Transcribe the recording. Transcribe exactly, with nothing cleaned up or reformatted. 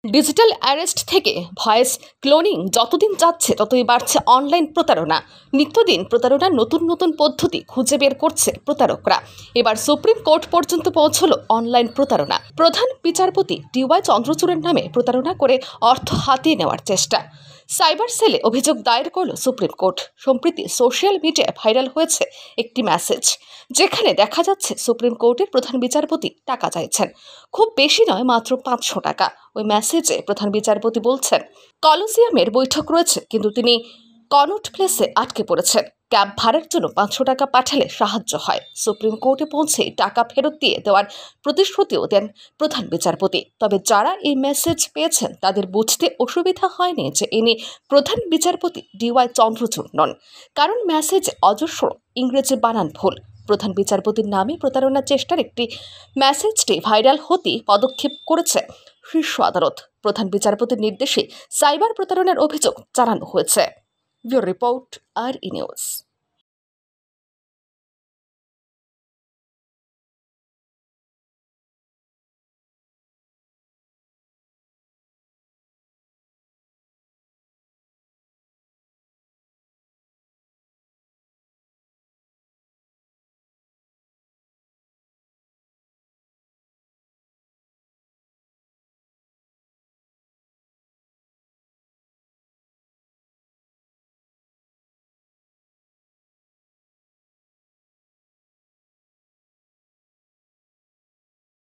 Digital arrest থেকে voice cloning যতদিন যাচ্ছে ততই বাড়ছে অনলাইন প্রতারণা। নিত্যদিন প্রতারণার নতুন নতুন পদ্ধতি খুঁজে বের করছে প্রতারকরা। এবার সুপ্রিম কোর্ট পর্যন্ত পৌঁছলো অনলাইন প্রতারণা। প্রধান বিচারপতি ডিওয়াই চন্দ্রচূড়ের নামে প্রতারণা করে অর্থ হাতিয়ে নেওয়ার চেষ্টা। সাইবার সেলে অভিযোগ দায়ের করল সুপ্রিম কোর্ট। সম্প্রতি সোশ্যাল মিডিয়ায় ভাইরাল হয়েছে একটি মেসেজ, যেখানে দেখা যাচ্ছে সুপ্রিম কোর্টের প্রধান বিচারপতি টাকা চাইছেন। খুব বেশি নয়, মাত্র পাঁচশো টাকা। ওই মেসেজে প্রধান বিচারপতি বলছেন, কলোসিয়ামের বৈঠক রয়েছে, কিন্তু তিনি কনট প্লেসে আটকে পড়েছেন। ক্যাব ভাড়ার জন্য পাঁচশো টাকা পাঠালে সাহায্য হয়। সুপ্রিম কোর্টে পৌঁছেই টাকা ফেরত দিয়ে দেওয়ার প্রতিশ্রুতিও দেন প্রধান বিচারপতি। তবে যারা এই মেসেজ পেয়েছেন তাদের বুঝতে অসুবিধা হয়নি যে ইনি প্রধান বিচারপতি ডিওয়াই চন্দ্রচূড় নন, কারণ মেসেজ অজস্র ইংরেজি বানান ভুল। প্রধান বিচারপতির নামে প্রতারণার চেষ্টার একটি মেসেজটি ভাইরাল হতেই পদক্ষেপ করেছে শীর্ষ আদালত। প্রধান বিচারপতির নির্দেশে সাইবার প্রতারণার অভিযোগ জানানো হয়েছে। ব্যুরো রিপোর্ট, আর ই নিউজ।